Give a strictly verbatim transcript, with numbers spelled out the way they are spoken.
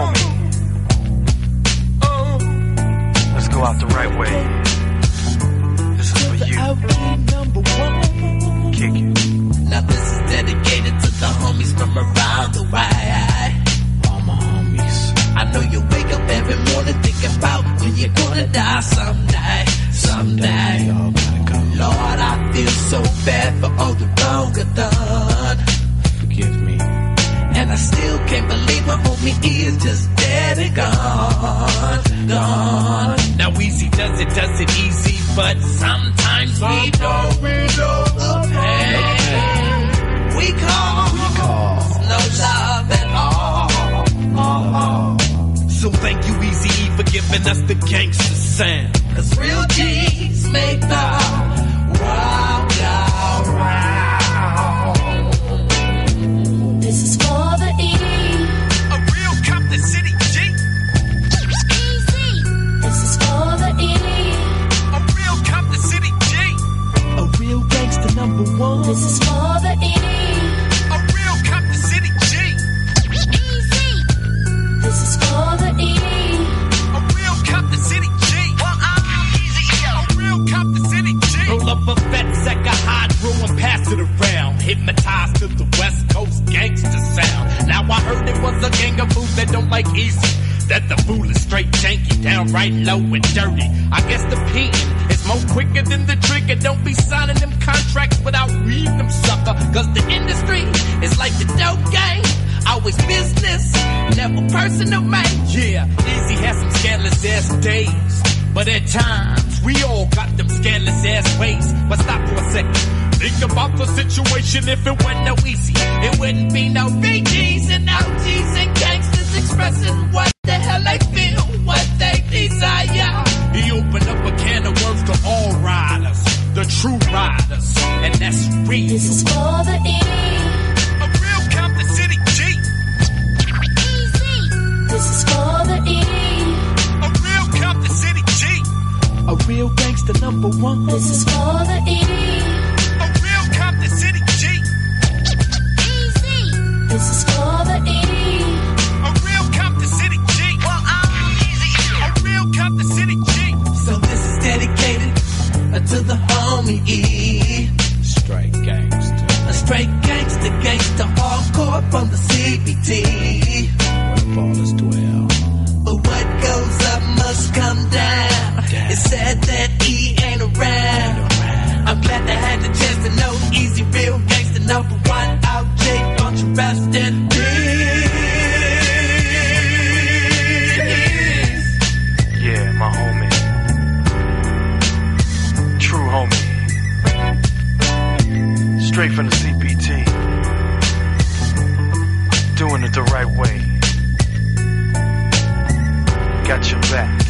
Let's go out the right way. This is for you. Kick it. Now this is dedicated to the homies from around the way. All my homies. I know you wake up every morning thinking about when you're gonna die someday, someday. Y'all gotta go. Lord, I feel so bad for all the wrong I've done. Forgive me. And I still can't believe my homie is just dead and gone, gone. Now easy does it, does it easy, but sometimes we don't feel the pain. We call, We call. no love at all. So thank you, Easy E, for giving us the gangster sound. Cause real G's make the world go round. This is for the E. A real Compton City G. Easy. This is for the E. A real Compton City G. A real gangster number one. This is for the E. A real Compton City G. Easy. This is for the E. A real Compton City G. Well, I'm Easy E. A real Compton City G. Roll up a fat sack of hydro and pass it around. Hypnotized to the West Coast gangster sound. Now I heard it was a gang of fools that don't like Easy. That the fool is straight janky, downright low and dirty. I guess the pen is more quicker than the trigger. Don't be signing them contracts without reading them, sucker. Cause the industry is like the dope game. Always business, never personal, man. Yeah, Easy has some scandalous ass days. But at times, we all got them scandalous ass ways. But stop for a second. Think about the situation if it went no easy. It wouldn't be no B Gs and O Gs and gangsters expressing what the hell they feel, what they desire. He opened up a can of worms to all riders, the true riders, and that's real. This is for the E. A real Compton City G. Easy. This is for the E. A real Compton City G. A real gangster number one. This is for the E. A real Compton City G. Easy. This is for the E. A real Compton City G. Well, I'm Easy E. A real Compton City G. So this is dedicated to the homie E. Straight gangster. A straight gangster, gangster, hardcore from the C B T. Where the ballers dwell. But what goes up must come down. It's sad that E ain't around. I'm glad I had the chance to know Easy, real gangster number one. Out J, don't you rest in peace. Yeah, my homie. True homie. Straight from the C P T. Doing it the right way. Got your back.